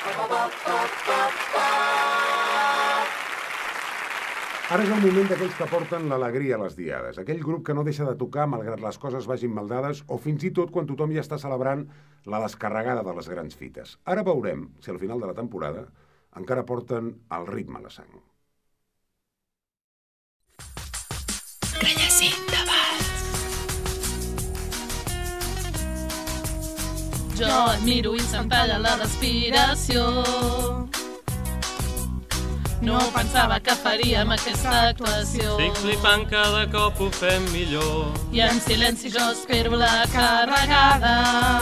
Ara és el moment d'aquells que porten l'alegria a les diades, aquell grup que no deixa de tocar malgrat les coses vagin mal dades o fins i tot quan tothom ja està celebrant la descarregada de les grans fites. Ara veurem si al final de la temporada encara porten el ritme a la sang. Callacín de Vals. Jo admiro i se'm talla la respiració. No pensava que faríem aquesta actuació. Estic flipant, cada cop ho fem millor. I en silenci jo espero la carregada.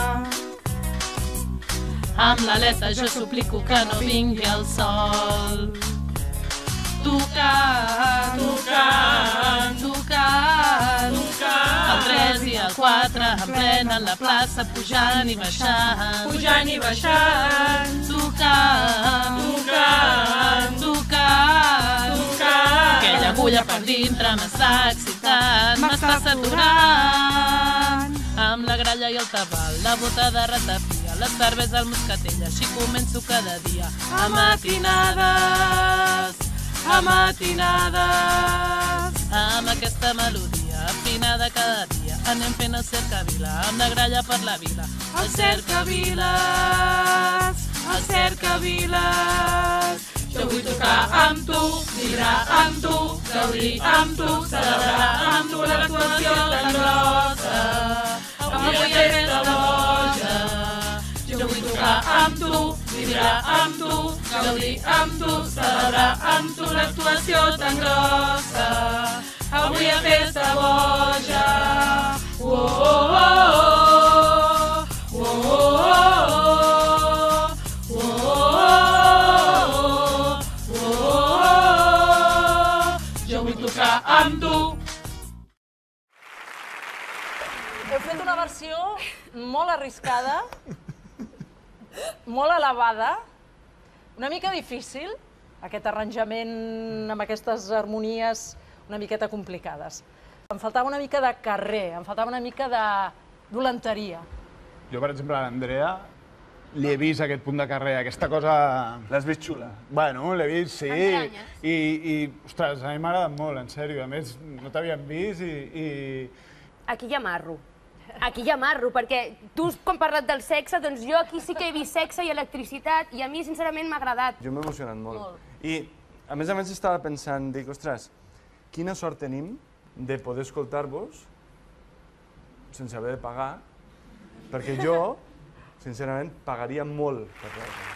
Amb l'aleta jo suplico que no vingui el sol. Tocant, tocant, tocant, tocant. El 3 i el 4 en plena en la plaça, pujant i baixant. Pujant i baixant. Tocant, tocant, tocant, tocant. Aquella agulla per dintre m'està excitant, m'està saturant. Amb la gralla i el tabal, la bota de ratafia, la cervesa al moscatell, així començo cada dia. A matinades, a matinades, amb aquesta melodia afinada cada dia, anem fent el cercavila, amb la gralla per la vila. El cercaviles, el cercaviles. Jo vull tocar amb tu, vibrar amb tu, gaudir amb tu, celebrar amb tu l'actuació tan grossa. Avui aquesta boja. Jo vull tocar amb tu, vibrar amb tu, gaudir amb tu, celebrar amb tu l'actuació tan grossa. Avui aquesta boja. Oh, oh, oh, oh, oh, oh, oh, oh. Jo vull tocar amb tu. Heu fet una versió molt arriscada, molt elevada, una mica difícil, aquest arranjament amb aquestes harmonies una miqueta complicades. Em faltava una mica de carrer, em faltava una mica de dolenteria. Jo, per exemple, a l'Andrea li he vist aquest punt de carrer, aquesta cosa... L'has vist xula? Bueno, l'he vist, sí. T'entranyes. I, ostres, a mi m'ha agradat molt, en sèrio. A més, no t'havíem vist i... Aquí hi ha marro. Aquí hi ha marro, perquè tu, quan parlat del sexe, doncs jo aquí sí que he vist sexe i electricitat i a mi, sincerament, m'ha agradat. Jo m'he emocionat molt. I, a més, estava pensant, dic, ostres, quina sort tenim de poder escoltar-vos sense haver de pagar, perquè jo, sincerament, pagaria molt per veure.